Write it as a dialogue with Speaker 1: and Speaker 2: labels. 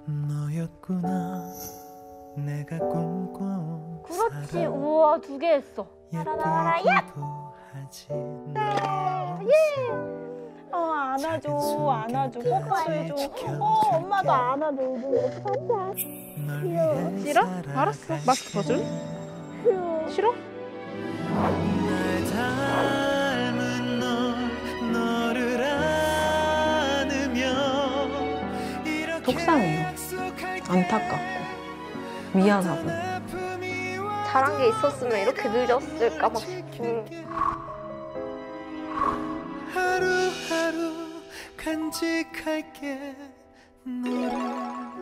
Speaker 1: 너였구나 내가 꿈꿔온
Speaker 2: 그렇지. 우와, 2개 했어.
Speaker 1: 나와라 야!
Speaker 2: 안아줘, 안아줘, 뽀뽀해줘. 엄마도 안아줘.
Speaker 3: 싫어? 알았어. 마스크 벗을래? 싫어?
Speaker 1: 날 닮은 너를 안으며 이렇게
Speaker 4: 속상해요. 안타깝고 미안하고.
Speaker 2: 잘한 게 있었으면 이렇게 늦었을까 막 싶고.
Speaker 1: 하루하루 간직할게 너를